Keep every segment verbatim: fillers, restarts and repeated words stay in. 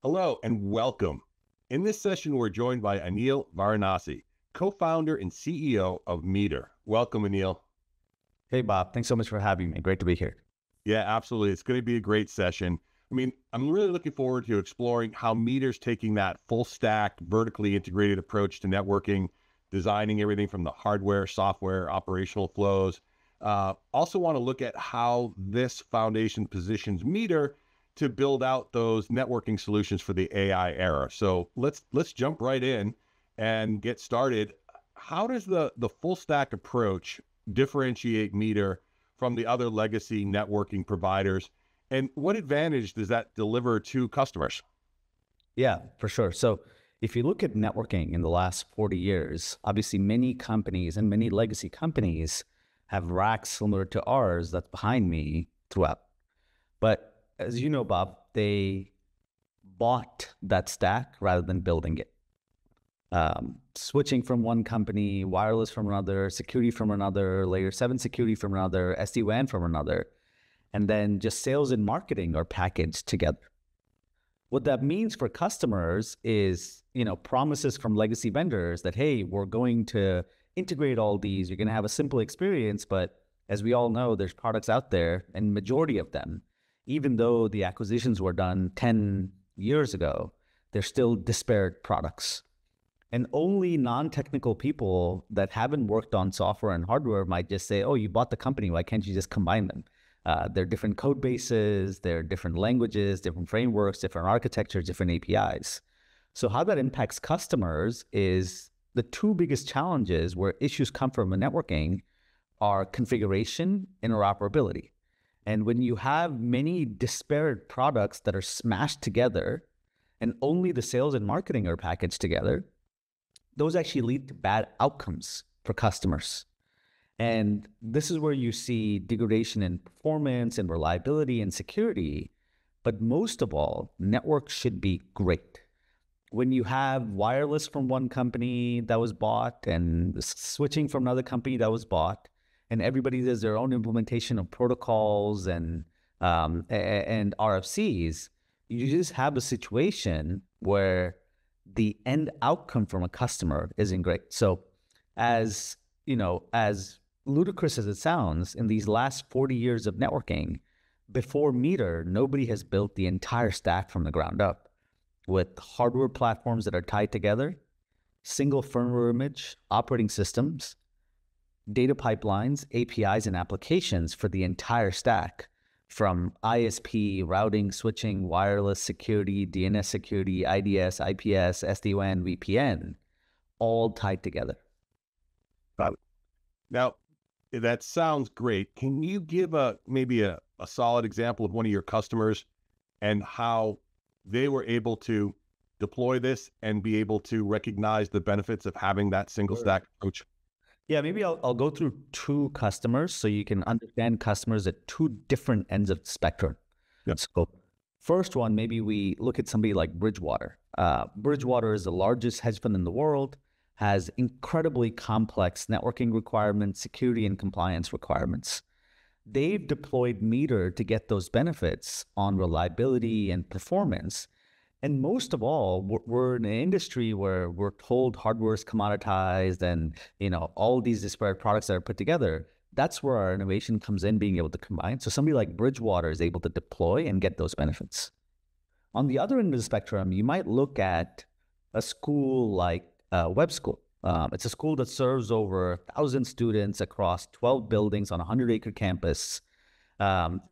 Hello and welcome. In this session, we're joined by Anil Varanasi, co-founder and C E O of Meter. Welcome, Anil. Hey, Bob. Thanks so much for having me. Great to be here. Yeah, absolutely. It's going to be a great session. I mean, I'm really looking forward to exploring how Meter's taking that full stack, vertically integrated approach to networking, designing everything from the hardware, software, operational flows. Uh, also want to look at how this foundation positions Meter to build out those networking solutions for the A I era. So let's let's jump right in and get started. How does the the full stack approach differentiate Meter from the other legacy networking providers, and what advantage does that deliver to customers? Yeah, for sure. So if you look at networking in the last forty years, obviously many companies and many legacy companies have racks similar to ours that's behind me throughout. But as you know, Bob, they bought that stack rather than building it. Um, switching from one company, wireless from another, security from another, layer seven security from another, S D WAN from another, and then just sales and marketing are packaged together. What that means for customers is, you know, promises from legacy vendors that, hey, we're going to integrate all these, you're going to have a simple experience, but as we all know, there's products out there, and majority of them, even though the acquisitions were done ten years ago, they're still disparate products. And only non-technical people that haven't worked on software and hardware might just say, oh, you bought the company, why can't you just combine them? Uh, they're different code bases, they're different languages, different frameworks, different architectures, different A P Is. So how that impacts customers is the two biggest challenges where issues come from in networking are configuration, interoperability. And when you have many disparate products that are smashed together and only the sales and marketing are packaged together, those actually lead to bad outcomes for customers. And this is where you see degradation in performance and reliability and security. But most of all, networks should be great. When you have wireless from one company that was bought and switching from another company that was bought, and everybody does their own implementation of protocols and um, and R F Cs, you just have a situation where the end outcome from a customer isn't great. So as, you know, as ludicrous as it sounds, in these last forty years of networking, before Meter, nobody has built the entire stack from the ground up with hardware platforms that are tied together, single firmware image, operating systems, data pipelines, A P Is, and applications for the entire stack, from I S P, routing, switching, wireless security, D N S security, I D S, I P S, S D WAN, V P N, all tied together. Got it. Now, that sounds great. Can you give a maybe a, a solid example of one of your customers and how they were able to deploy this and be able to recognize the benefits of having that single stack approach? Yeah, maybe I'll, I'll go through two customers so you can understand customers at two different ends of the spectrum. Yep. So first one, maybe we look at somebody like Bridgewater. Uh, Bridgewater is the largest hedge fund in the world, has incredibly complex networking requirements, security and compliance requirements. They've deployed Meter to get those benefits on reliability and performance. And most of all, we're in an industry where we're told hardware is commoditized and, you know, all these disparate products that are put together. That's where our innovation comes in, being able to combine. So somebody like Bridgewater is able to deploy and get those benefits. On the other end of the spectrum, you might look at a school like uh, Webb School. Um, it's a school that serves over one thousand students across twelve buildings on a one hundred acre campus um,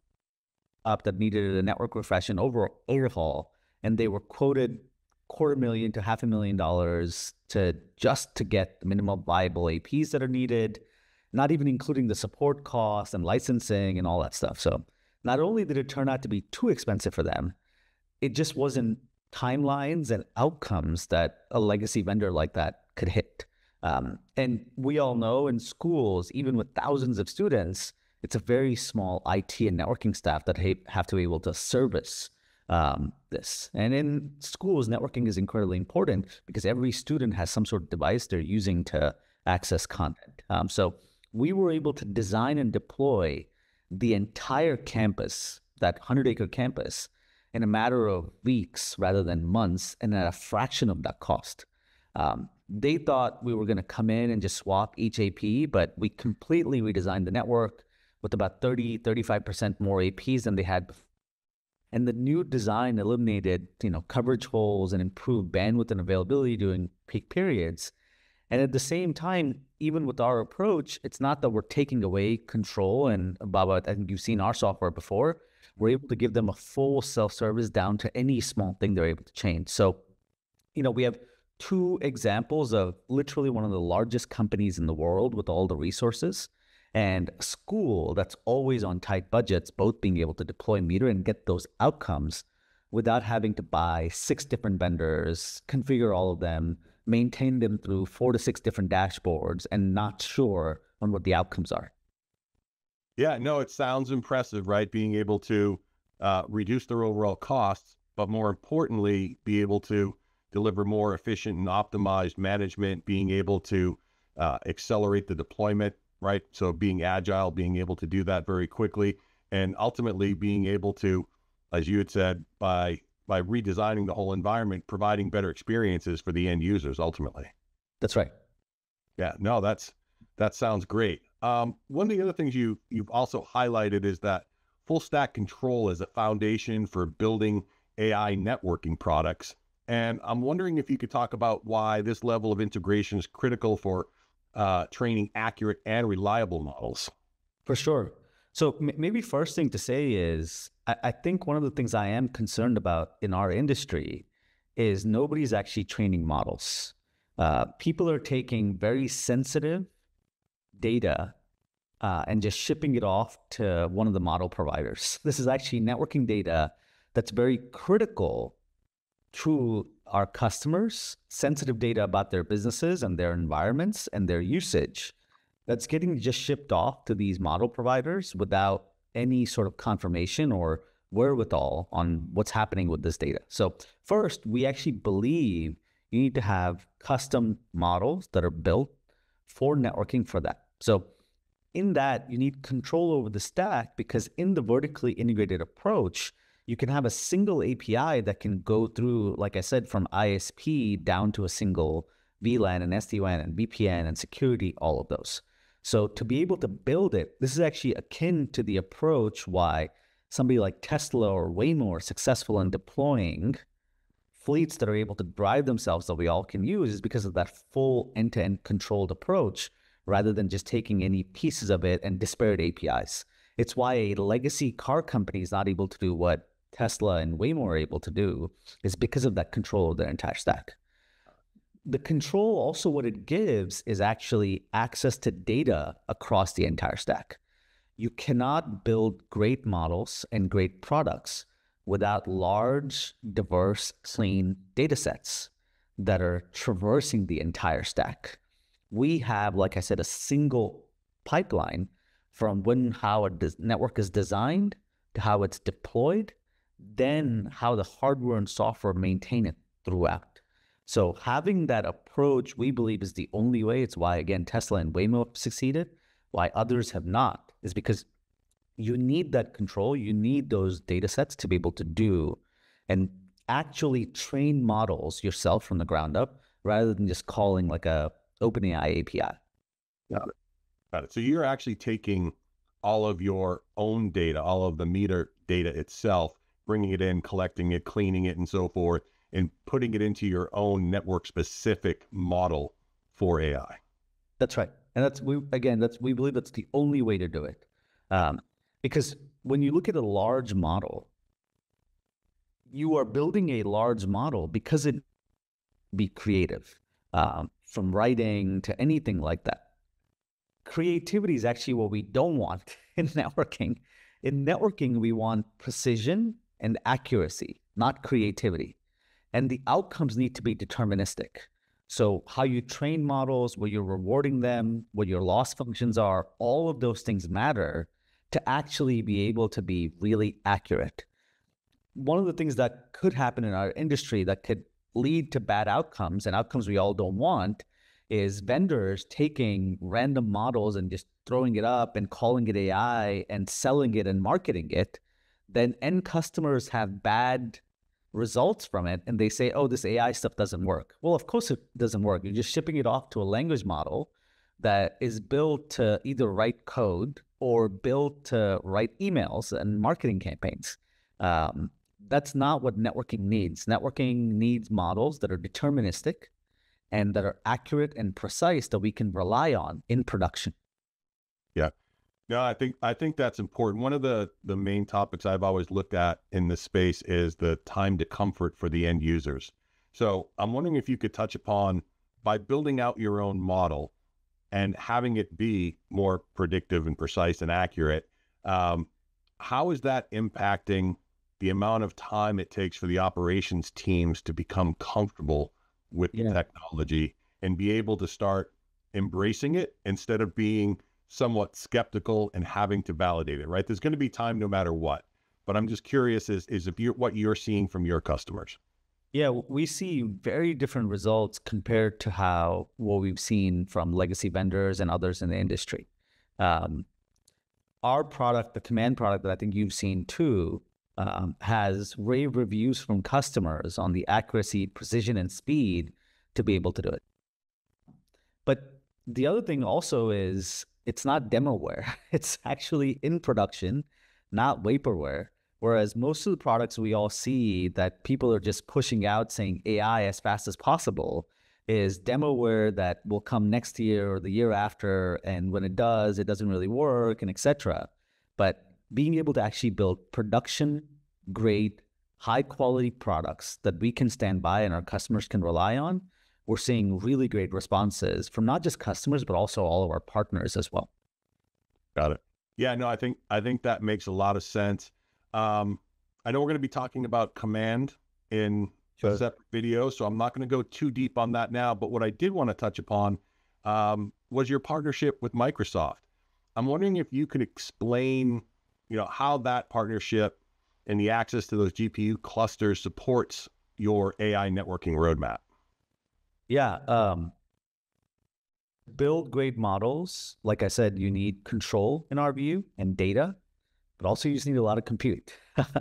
up that needed a network refresh and over overhaul. And they were quoted quarter million to half a million dollars to just to get the minimum viable A Ps that are needed, not even including the support costs and licensing and all that stuff. So not only did it turn out to be too expensive for them, it just wasn't timelines and outcomes that a legacy vendor like that could hit. Um, and we all know in schools, even with thousands of students, it's a very small I T and networking staff that ha have to be able to service um, this. And in schools, networking is incredibly important because every student has some sort of device they're using to access content. Um, so we were able to design and deploy the entire campus, that one hundred acre campus, in a matter of weeks rather than months and at a fraction of that cost. Um, they thought we were going to come in and just swap each A P, but we completely redesigned the network with about thirty, thirty-five percent more A Ps than they had before. And the new design eliminated, you know, coverage holes and improved bandwidth and availability during peak periods. And at the same time, even with our approach, it's not that we're taking away control. And Baba, I think you've seen our software before. We're able to give them a full self-service down to any small thing they're able to change. So, you know, we have two examples of literally one of the largest companies in the world with all the resources, and a school that's always on tight budgets, both being able to deploy meter and get those outcomes without having to buy six different vendors, configure all of them, maintain them through four to six different dashboards, and not sure on what the outcomes are. Yeah, no, it sounds impressive, right? Being able to uh, reduce their overall costs, but more importantly, be able to deliver more efficient and optimized management, being able to uh, accelerate the deployment, right? So being agile, being able to do that very quickly, and ultimately being able to, as you had said, by by redesigning the whole environment, providing better experiences for the end users ultimately. That's right. Yeah, no, that's that sounds great. Um, one of the other things you you've also highlighted is that full stack control is a foundation for building A I networking products. And I'm wondering if you could talk about why this level of integration is critical for uh, training accurate and reliable models. For sure. So m- maybe first thing to say is, I-, I think one of the things I am concerned about in our industry is nobody's actually training models. Uh, people are taking very sensitive data uh, and just shipping it off to one of the model providers. This is actually networking data that's very critical to our customers, sensitive data about their businesses and their environments and their usage that's getting just shipped off to these model providers without any sort of confirmation or wherewithal on what's happening with this data. So first, we actually believe you need to have custom models that are built for networking for that. So in that, you need control over the stack, because in the vertically integrated approach, you can have a single A P I that can go through, like I said, from I S P down to a single V LAN and S D WAN and V P N and security, all of those. So to be able to build it, this is actually akin to the approach why somebody like Tesla or Waymo are successful in deploying fleets that are able to drive themselves that we all can use, is because of that full end-to-end controlled approach, rather than just taking any pieces of it and disparate A P Is. It's why a legacy car company is not able to do what Tesla and Waymo are able to do, is because of that control of their entire stack. The control also, what it gives is actually access to data across the entire stack. You cannot build great models and great products without large, diverse, clean data sets that are traversing the entire stack. We have, like I said, a single pipeline from when how a network is designed to how it's deployed, then how the hardware and software maintain it throughout. So having that approach, we believe, is the only way. It's why, again, Tesla and Waymo have succeeded, why others have not, is because you need that control. You need those data sets to be able to do and actually train models yourself from the ground up, rather than just calling like a OpenAI A P I. Got it. Got it. So you're actually taking all of your own data, all of the meter data itself, bringing it in, collecting it, cleaning it, and so forth, and putting it into your own network-specific model for A I. That's right. And that's, we again, that's we believe that's the only way to do it. Um, because when you look at a large model, you are building a large model because it be creative, um, from writing to anything like that. Creativity is actually what we don't want in networking. In networking, we want precision and accuracy, not creativity. And the outcomes need to be deterministic. So how you train models, what you're rewarding them, what your loss functions are, all of those things matter to actually be able to be really accurate. One of the things that could happen in our industry that could lead to bad outcomes, and outcomes we all don't want, is vendors taking random models and just throwing it up and calling it A I and selling it and marketing it then end customers have bad results from it, and they say, oh, this A I stuff doesn't work. Well, of course it doesn't work. You're just shipping it off to a language model that is built to either write code or built to write emails and marketing campaigns. Um, that's not what networking needs. Networking needs models that are deterministic and that are accurate and precise that we can rely on in production. Yeah. No, I think I think that's important. One of the the main topics I've always looked at in this space is the time to comfort for the end users. So I'm wondering if you could touch upon, by building out your own model and having it be more predictive and precise and accurate, um, how is that impacting the amount of time it takes for the operations teams to become comfortable with Yeah. the technology and be able to start embracing it instead of being somewhat skeptical and having to validate it, right? There's going to be time no matter what, but I'm just curious is, is if you're, what you're seeing from your customers. Yeah, we see very different results compared to how what we've seen from legacy vendors and others in the industry. Um, our product, the Command product that I think you've seen too, um, has rave reviews from customers on the accuracy, precision, and speed to be able to do it. But the other thing also is it's not demoware. It's actually in production, not vaporware. Whereas most of the products we all see that people are just pushing out saying A I as fast as possible is demoware that will come next year or the year after. And when it does, it doesn't really work and et cetera. But being able to actually build production grade, high quality products that we can stand by and our customers can rely on, we're seeing really great responses from not just customers, but also all of our partners as well. Got it. Yeah, no, I think, I think that makes a lot of sense. Um, I know we're going to be talking about Command in Sure. a separate video, so I'm not going to go too deep on that now, but what I did want to touch upon um, was your partnership with Microsoft. I'm wondering if you could explain, you know, how that partnership and the access to those G P U clusters supports your A I networking roadmap. Yeah. Um, build great models. Like I said, you need control in our view and data, but also you just need a lot of compute.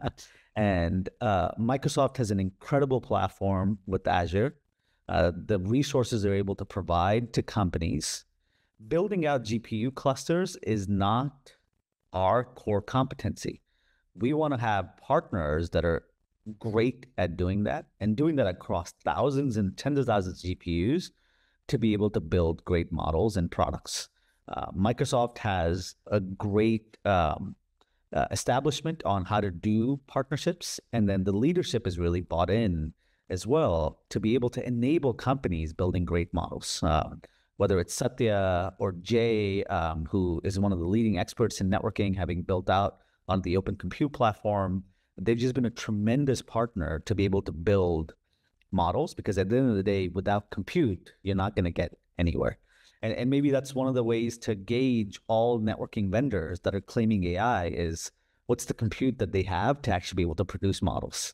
And uh, Microsoft has an incredible platform with Azure. Uh, the resources they're able to provide to companies. Building out G P U clusters is not our core competency. We want to have partners that are great at doing that and doing that across thousands and tens of thousands of G P Us to be able to build great models and products. Uh, Microsoft has a great um, uh, establishment on how to do partnerships, and then the leadership is really bought in as well to be able to enable companies building great models. Uh, whether it's Satya or Jay, um, who is one of the leading experts in networking, having built out on the Open Compute platform, they've just been a tremendous partner to be able to build models, because at the end of the day, without compute, you're not going to get anywhere. And, and maybe that's one of the ways to gauge all networking vendors that are claiming A I is what's the compute that they have to actually be able to produce models.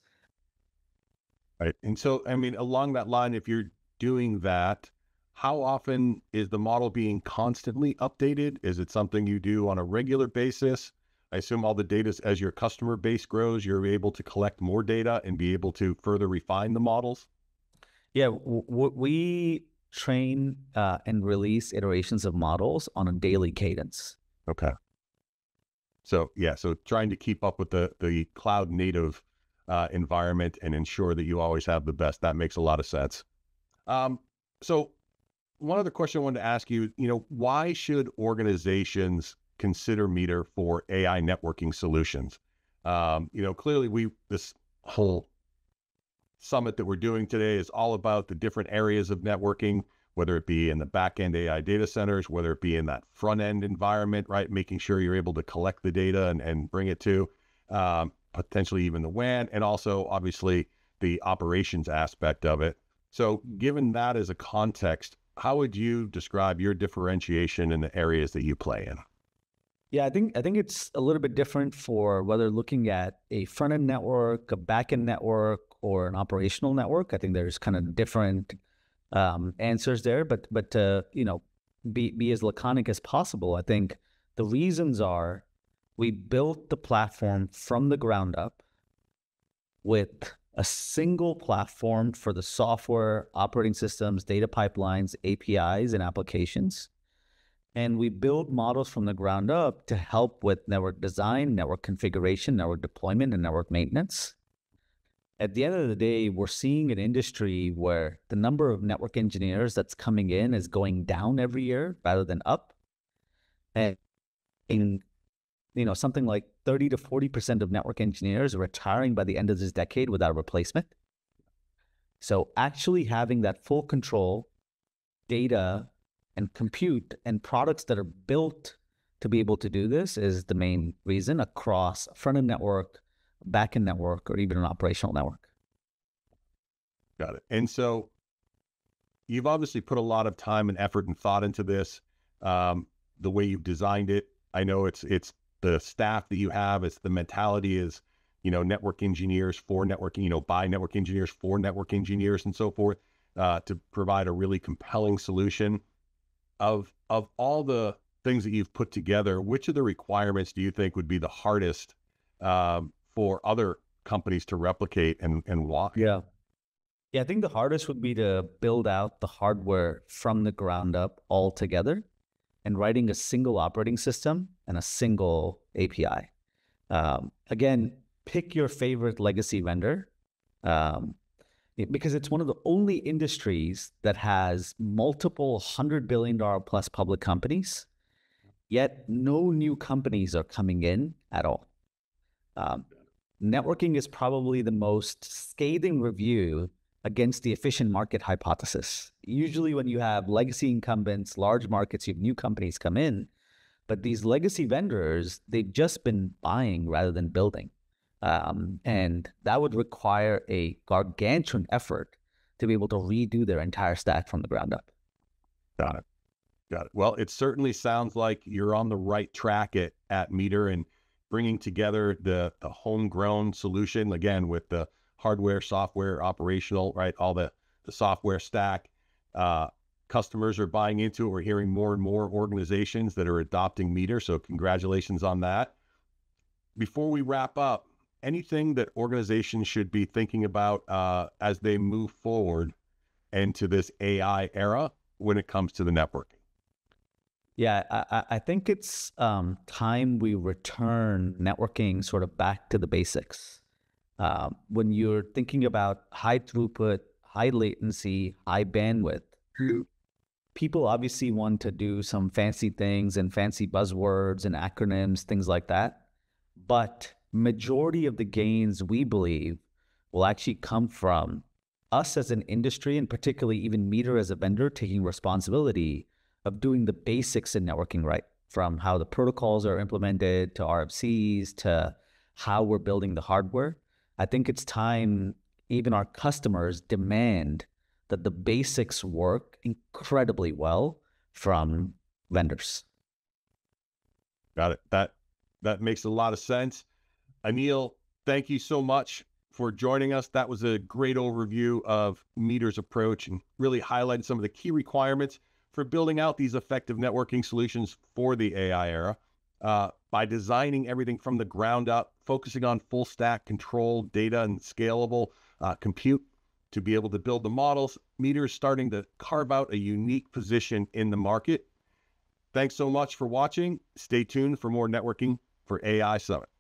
Right. And so, I mean, along that line, if you're doing that, how often is the model being constantly updated? Is it something you do on a regular basis? I assume all the data, as your customer base grows, you're able to collect more data and be able to further refine the models? Yeah, w- w- we train uh, and release iterations of models on a daily cadence. Okay. So yeah, so trying to keep up with the, the cloud native uh, environment and ensure that you always have the best, that makes a lot of sense. Um, so one other question I wanted to ask you, you know, why should organizations consider Meter for A I networking solutions? Um, you know, clearly we, this whole summit that we're doing today is all about the different areas of networking, whether it be in the back-end A I data centers, whether it be in that front-end environment, right? Making sure you're able to collect the data and, and bring it to um, potentially even the W A N, and also obviously the operations aspect of it. So given that as a context, how would you describe your differentiation in the areas that you play in? Yeah, I think I think it's a little bit different for whether looking at a front-end network, a back-end network, or an operational network. I think there's kind of different um, answers there, but but to, you know, be be as laconic as possible. I think the reasons are We built the platform from the ground up with a single platform for the software, operating systems, data pipelines, A P Is, and applications. And we build models from the ground up to help with network design, network configuration, network deployment, and network maintenance. At the end of the day, we're seeing an industry where the number of network engineers that's coming in is going down every year rather than up. And in, you know, something like thirty to forty percent of network engineers are retiring by the end of this decade without a replacement. So actually having that full control, data, and compute and products that are built to be able to do this is the main reason across a front-end network, back-end network, or even an operational network. Got it. And so you've obviously put a lot of time and effort and thought into this, um, the way you've designed it. I know it's it's the staff that you have, it's the mentality is, you know, network engineers for networking, you know, by network engineers for network engineers and so forth, uh, to provide a really compelling solution. Of of all the things that you've put together, which of the requirements do you think would be the hardest um, for other companies to replicate, and, and why? Yeah. Yeah, I think the hardest would be to build out the hardware from the ground up altogether and writing a single operating system and a single A P I. Um, again, pick your favorite legacy vendor. Um, because it's one of the only industries that has multiple hundred billion dollar plus public companies, yet no new companies are coming in at all. Um, networking is probably the most scathing review against the efficient market hypothesis. Usually when you have legacy incumbents, large markets, you have new companies come in, but these legacy vendors, they've just been buying rather than building. Um, and that would require a gargantuan effort to be able to redo their entire stack from the ground up. Got it. Got it. Well, it certainly sounds like you're on the right track at, at Meter and bringing together the, the homegrown solution, again, with the hardware, software, operational, right? All the, the software stack. Uh, customers are buying into it. We're hearing more and more organizations that are adopting Meter. So congratulations on that. Before we wrap up, anything that organizations should be thinking about uh, as they move forward into this A I era when it comes to the networking? Yeah, I, I think it's um, time we return networking sort of back to the basics. Um, when you're thinking about high throughput, high latency, high bandwidth, people obviously want to do some fancy things and fancy buzzwords and acronyms, things like that. But majority of the gains, we believe, will actually come from us as an industry, and particularly even Meter as a vendor, taking responsibility of doing the basics in networking right, from how the protocols are implemented to R F Cs to how we're building the hardware. I think it's time even our customers demand that the basics work incredibly well from vendors. Got it. That, that makes a lot of sense. Anil, thank you so much for joining us. That was a great overview of Meter's approach and really highlighted some of the key requirements for building out these effective networking solutions for the A I era. Uh, by designing everything from the ground up, focusing on full stack control, data, and scalable uh, compute to be able to build the models, Meter is starting to carve out a unique position in the market. Thanks so much for watching. Stay tuned for more networking for A I Summit.